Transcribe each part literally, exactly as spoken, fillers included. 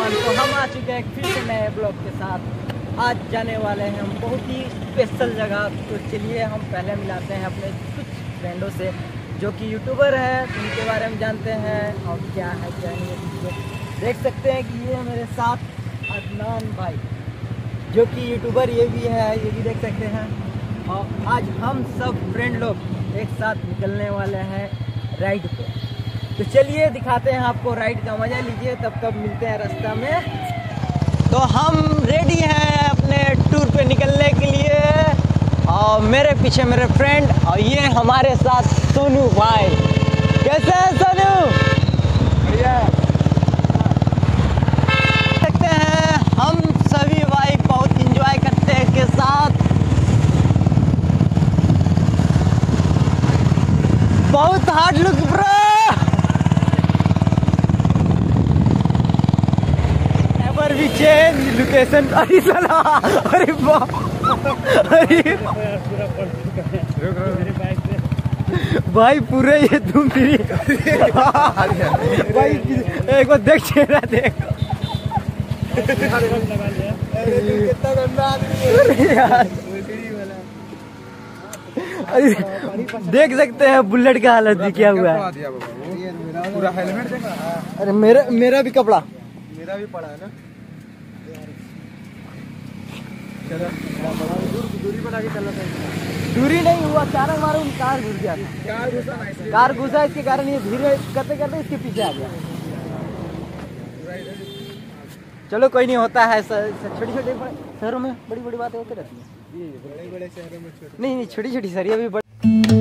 Everyone, तो हम आ चुके हैं फिर से नए ब्लॉग के साथ। आज जाने वाले हैं हम बहुत ही स्पेशल जगह। तो चलिए हम पहले मिलाते हैं अपने कुछ फ्रेंडों से जो कि यूट्यूबर है, उनके बारे में जानते हैं और क्या है क्या नहीं है। देख सकते हैं कि ये मेरे साथ अदनान भाई जो कि यूट्यूबर ये भी है, ये भी देख सकते हैं। और आज हम सब फ्रेंड लोग एक साथ निकलने वाले हैं राइड पे। तो चलिए दिखाते हैं आपको, राइड का मज़ा लीजिए। तब तक मिलते हैं रास्ता में। तो हम रेडी हैं अपने टूर पे निकलने के लिए। और मेरे पीछे मेरे फ्रेंड और ये हमारे साथ सोनू भाई। कैसे हैं सोनू? बढ़िया। देखते हैं हम सभी भाई बहुत इंजॉय करते हैं के साथ। बहुत hard look bro. Never we change location. अरे साला, अरे बाप, अरे भाई पूरे ये तुम भी भाई एक बार देख चेहरा देख। कितना गंदा आदमी है यार। देख सकते हैं बुलेट का हालत भी क्या हुआ है। पूरा हेलमेट देखा। अरे मेरा मेरा भी कपड़ा मेरा भी पड़ा है ना। दूरी बना के चलना चाहिए। दूरी नहीं हुआ, अचानक मारो कार घुस गया। कार घुसा ना इसलिए। कार घुसा, इसके कारण ये धीरे करते करते इसके पीछे आ गया। चलो कोई नहीं, होता है। छोटी छोटी शहरों में बड़ी बड़ी बातें होती रहती हैं। बड़े बड़े शहरों में छोटे नहीं नहीं, छोटी छोटी सरिया भी बड़ी।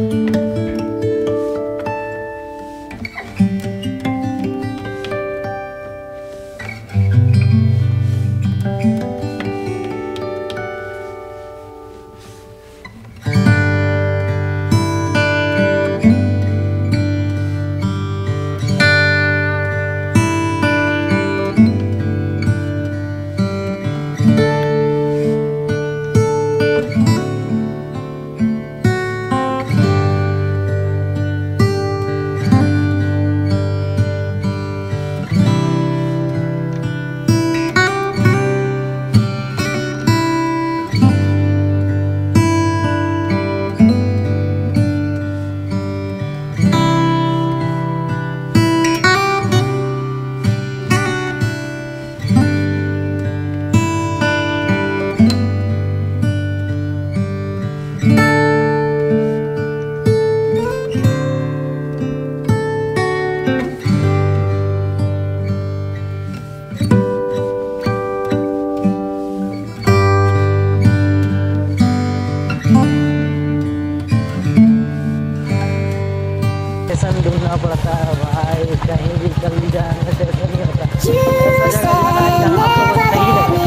ढूंढना पड़ता है भाई, कहीं भी जल्दी जाने से नहीं होता। ऐसा जगह बनाए जहाँ आपको सही लगे।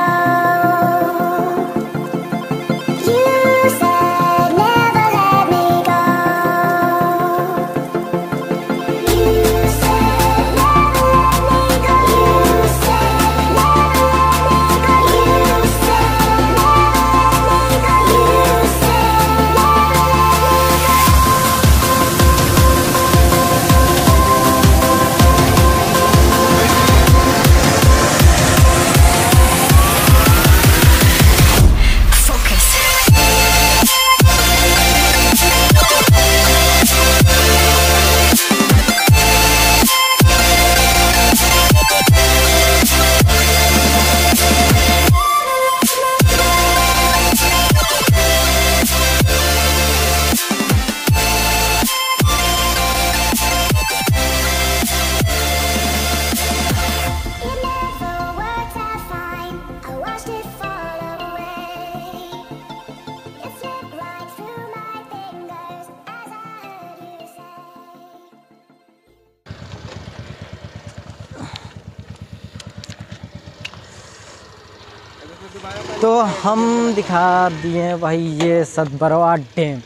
तो हम दिखा दिए भाई ये सतबरवा डैम।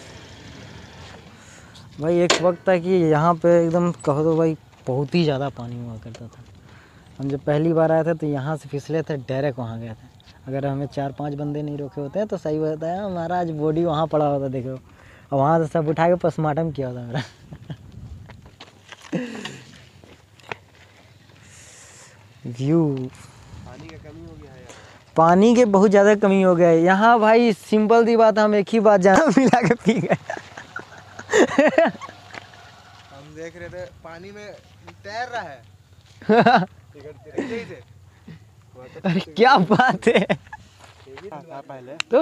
भाई एक वक्त था कि यहाँ पे एकदम कहो तो भाई बहुत ही ज़्यादा पानी हुआ करता था। हम जब पहली बार आए थे तो यहाँ से फिसले थे, डायरेक्ट वहाँ गए थे। अगर हमें चार पांच बंदे नहीं रोके होते हैं तो सही होता है। हमारा आज बॉडी वहाँ पड़ा होता, देखो। और वहाँ से सब उठा के पोस्टमार्टम किया होता मेरा। व्यू। पानी का कमी हो गया है यार। पानी के बहुत ज़्यादा कमी हो गया है यहाँ भाई। सिंपल सी बात, हम एक ही बात जाना मिला के पी गए। हम देख रहे थे पानी में तैर रहा है। अरे क्या बात है। पहले तो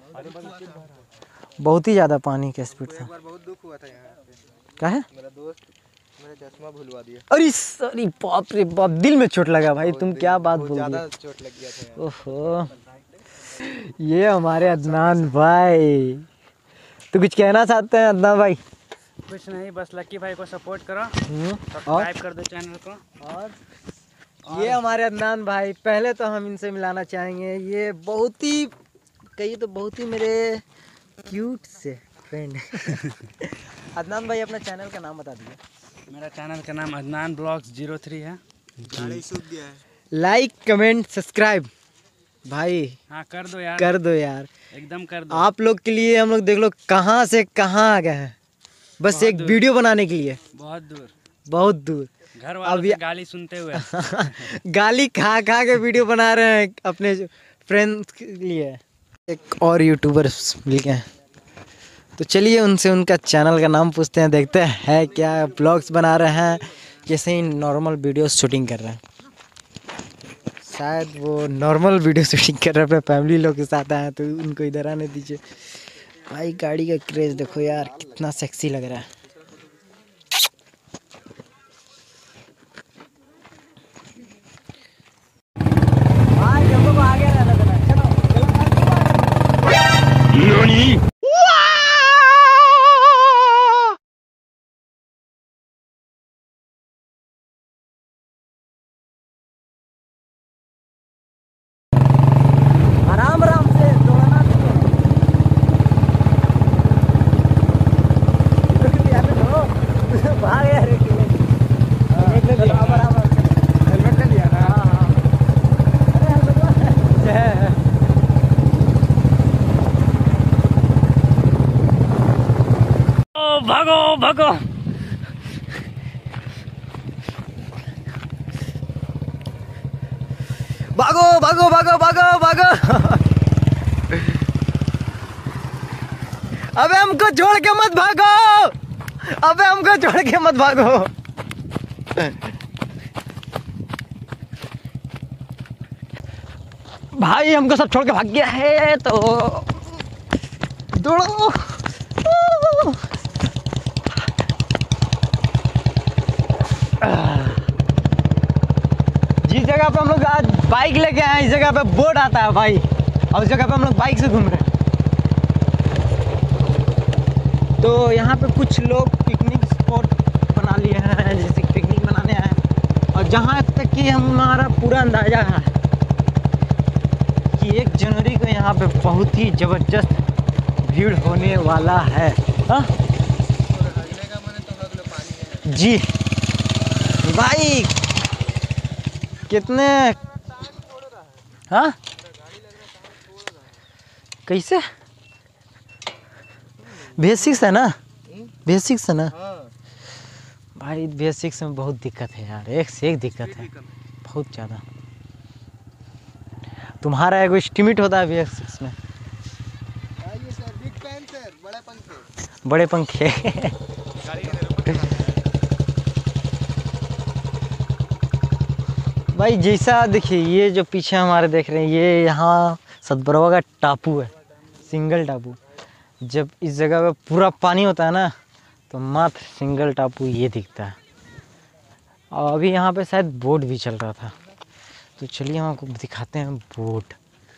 बहुत ही ज़्यादा पानी का स्पीड था। एक बार बहुत दुख हुआ था यहाँ पे। क्या है? मेरा दोस्त मेरा चश्मा भुलवा दिया। अरे सॉरी, बाप रे बाप, दिल में चोट लगा भाई। तुम क्या बात बोल ज़्यादा रहे चोट लग गया था यार। हो। ओहो, ये हमारे अदनान भाई। तो कुछ कहना चाहते हैं अदनान भाई? कुछ नहीं, बस लक्की भाई को सपोर्ट करो, हम्म, और सब्सक्राइब कर दो चैनल को। और ये हमारे अदनान भाई। पहले तो हम इनसे मिलाना चाहेंगे। ये बहुत ही, कहिए तो बहुत ही मेरे क्यूट से फ्रेंड। अदनान भाई अपना चैनल का नाम बता दीजिए। मेरा चैनल का नाम अदनान ब्लॉग्स जीरो थ्री है। गाड़ी सूख गया है। लाइक कमेंट सब्सक्राइब भाई हाँ कर दो यार, कर दो यार। एकदम कर दो। आप लोग के लिए हम लोग देख लो कहाँ से कहाँ आ गए हैं, बस बहुत एक दूर। वीडियो बनाने के लिए। बहुत दूर, बहुत दूर। घर वालों अब से ये- गाली सुनते हुए। गाली खा खा के वीडियो बना रहे हैं अपने फ्रेंड्स के लिए। एक और यूट्यूबर मिल गए हैं, तो चलिए उनसे उनका चैनल का नाम पूछते हैं। देखते हैं क्या ब्लॉग्स बना रहे हैं, कैसे ही नॉर्मल वीडियो शूटिंग कर रहे हैं। शायद वो नॉर्मल वीडियो शूटिंग कर रहे हैं, अपने फैमिली लोग के साथ आए हैं, तो उनको इधर आने दीजिए। भाई गाड़ी का क्रेज देखो यार, कितना सेक्सी लग रहा है। भाई हमको आगे रहना देना, चलो। आराम आराम से दौड़ना चाहिए। भाग यार एक मिनट। आराम आराम से। हेलमेट ले लिया ना। हाँ हाँ। अरे हेलमेट है। ओ भागो भागो। भागो भागो भागो भागो भागो। अबे हमको छोड़ के मत भागो, अबे हमको छोड़ के मत भागो। भाई हमको सब छोड़ के भाग गया है, तो दौड़ो। जिस जगह पे हम लोग आज बाइक लेके आए, इस जगह पे बोट आता है भाई, और उस जगह पे हम लोग बाइक से घूम रहे हैं। तो यहाँ पे कुछ लोग पिकनिक स्पॉट बना लिए हैं, जैसे पिकनिक बनाने आए हैं। और जहाँ तक कि हमारा पूरा अंदाज़ा है कि एक जनवरी को यहाँ पे बहुत ही ज़बरदस्त भीड़ होने वाला है। हाँ जी भाई, कितने, हाँ कैसे बेसिक्स है ना, बेसिक्स है ना भाई। बेसिक्स में बहुत दिक्कत है यार, एक से एक दिक्कत है, बहुत ज़्यादा। तुम्हारा एक एस्टिमेट होता है बेसिक्स में? ये सर बिग फैन सर, बड़े पंखे। बड़े पंखे। भाई जैसा देखिए, ये जो पीछे हमारे देख रहे हैं, ये यहाँ सतबरवा का टापू है, सिंगल टापू। जब इस जगह पे पूरा पानी होता है ना, तो मात्र सिंगल टापू ये दिखता है। और अभी यहाँ पे शायद बोट भी चल रहा था, तो चलिए हम आपको दिखाते हैं बोट।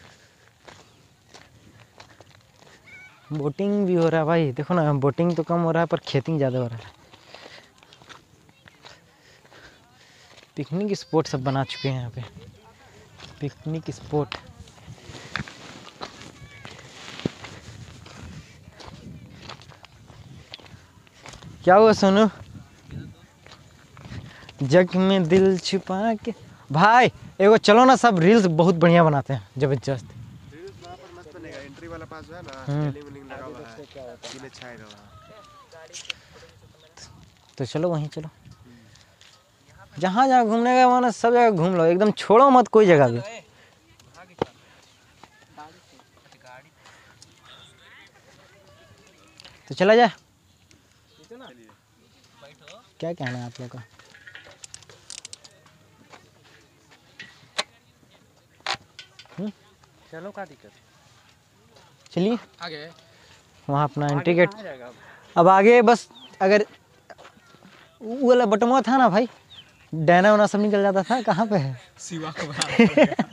बोटिंग भी हो रहा है भाई, देखो ना, बोटिंग तो कम हो रहा है पर खेतिंग ज़्यादा हो रहा है। पिकनिक स्पॉट सब बना चुके हैं यहाँ पे, पिकनिक स्पॉट। क्या हुआ सोनू? जग में दिल छुपा के। भाई एगो चलो ना, सब रील्स बहुत बढ़िया बनाते हैं, जबरदस्त। रील्स वहाँ पर मस्त बनेगा। एंट्री वाला पास जो है ना, हम्म। टेलिंग वेलिंग लगा हुआ है, इसलिए छाएगा वहाँ। तो चलो वहीं चलो। जहाँ जहाँ घूमने का मन है सब जगह घूम लो, एकदम छोड़ो मत कोई जगह भी। तो चला जाए, क्या कहना है आप लोग का? चलो का दिक्कत, चलिए आगे वहाँ अपना एंट्री गेट। कहाँ जाएगा अब? अब आगे बस अगर वो वाला बटमुआ था ना भाई, डैना वना सब निकल जाता था, कहाँ पे है? सिवा को बना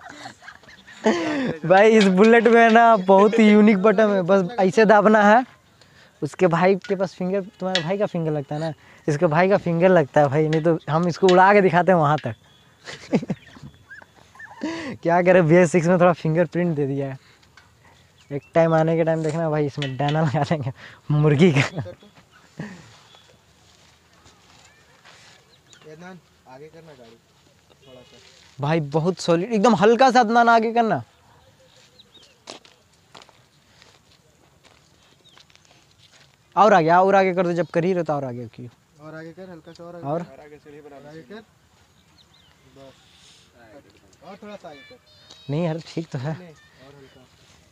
भाई इस बुलेट में ना बहुत ही यूनिक बटन है, बस ऐसे दाबना है। उसके भाई के पास फिंगर, तुम्हारे भाई का फिंगर लगता है ना, इसके भाई का फिंगर लगता है भाई, नहीं तो हम इसको उड़ा के दिखाते हैं वहाँ तक। क्या करें, बी एस सिक्स में थोड़ा फिंगरप्रिंट दे दिया है। एक टाइम आने के टाइम देखना भाई, इसमें डैना लगा देंगे मुर्गी का। एदनान आगे करना गाड़ी थोड़ा सा। भाई बहुत सॉलिड, एकदम हल्का सा अदनान आगे करना। और आगे, और आगे कर दो, जब कर ही रहे तो और आगे क्यों? और आगे कर, हल्का सा और आगे और कर, आगे सीढ़ी बना, आगे कर बस, और थोड़ा सा आगे कर। नहीं यार ठीक तो है। नहीं और हल्का,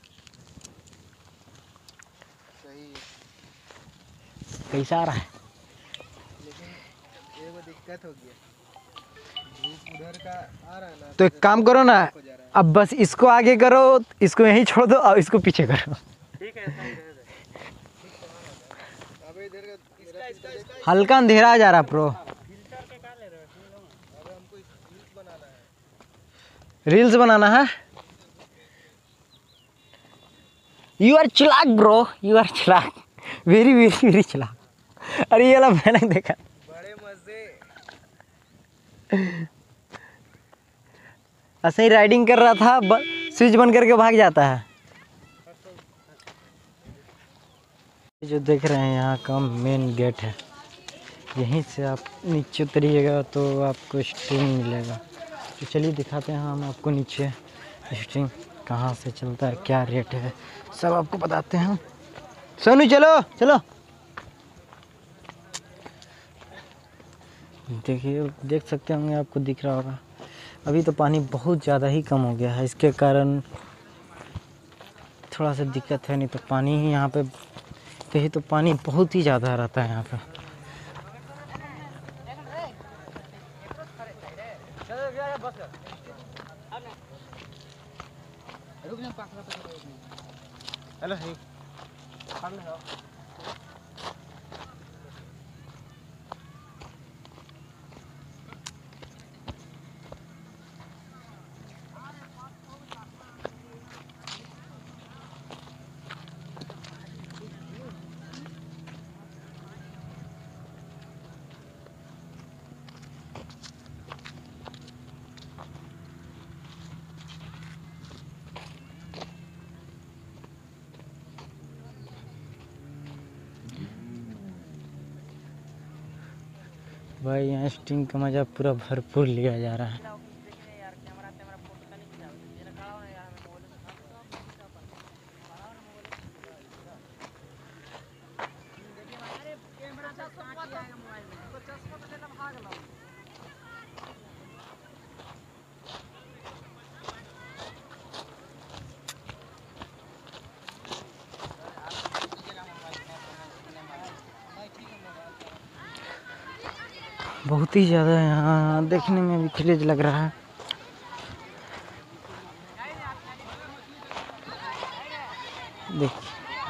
सही है। कैसा आ रहा है? लेकिन ये वो दिक्कत हो गया, धूप उधर का आ रहा है ना, तो एक काम करो ना, हो जा रहा है। अब बस इसको आगे करो, इसको यहीं छोड़ दो और इसको पीछे करो। ठीक है, ऐसा ही रहे दे। अबे इधर का इसका इसका इसका हल्का अंधेरा आ जा रहा प्रो। फिल्टर के का ले रहे हो तुम लोग? अबे हमको रील्स बनाना है। रील्स बनाना है। यू आर चिलाक ब्रो, यू आर चिलाक, वेरी वेरी वेरी चिलाक। अरे ये वाला मैंने देखा, बड़े मजे। ऐसे ही राइडिंग कर रहा था, स्विच बंद करके भाग जाता है। जो देख रहे हैं यहाँ का मेन गेट है, यहीं से आप नीचे उतरिएगा तो आपको स्ट्रिंग मिलेगा। तो चलिए दिखाते हैं हम आपको नीचे स्ट्रिंग कहाँ से चलता है, क्या रेट है, सब आपको बताते हैं हम। सोनू चलो चलो। देखिए, देख सकते होंगे, आपको दिख रहा होगा। अभी तो पानी बहुत ज़्यादा ही कम हो गया है, इसके कारण थोड़ा सा दिक्कत है, नहीं तो पानी ही यहाँ पे कहीं तो पानी बहुत ही ज़्यादा रहता है यहाँ पे। हेलो भाई यहाँ स्टिंग का मज़ा पूरा भरपूर लिया जा रहा है। बहुत ही ज़्यादा यहाँ देखने में भी क्रेज लग रहा है। देखिए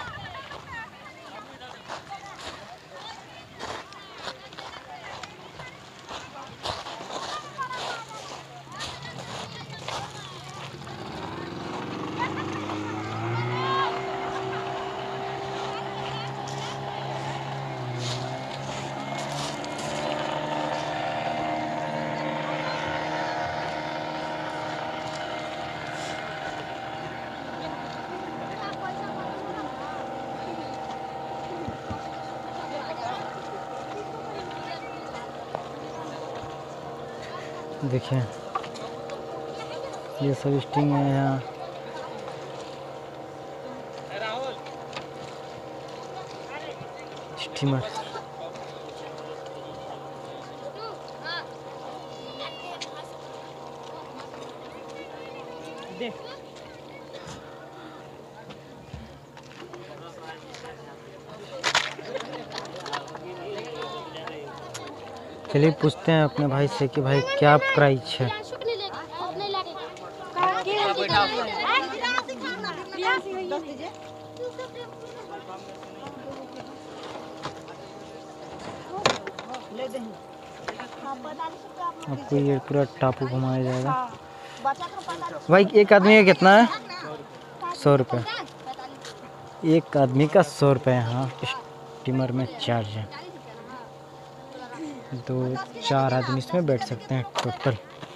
देखिए ये सब स्टिंग है यहाँ। स्टीमर दे। चलिए पूछते हैं अपने भाई से कि भाई क्या प्राइस है। आपको ये पूरा टापू घुमाया जाएगा। भाई एक आदमी का कितना है? सौ रुपये। एक आदमी का सौ रुपये यहाँ स्टीमर में चार्ज है। दो चार आदमी इसमें बैठ सकते हैं टोटल।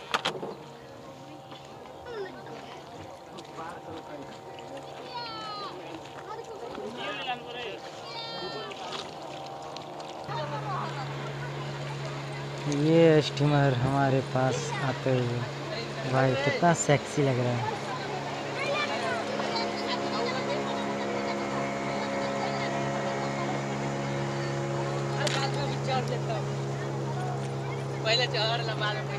ये स्टीमर हमारे पास आते हुए भाई कितना सेक्सी लग रहा है। पहले चढ़ लगा लेते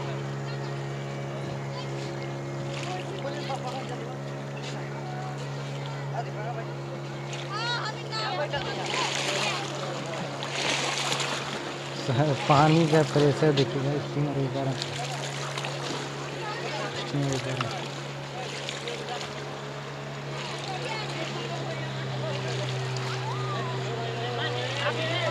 पानी का प्रेशर देखिएगा स्टीमर ऊपर स्टीमर ऊपर हैं।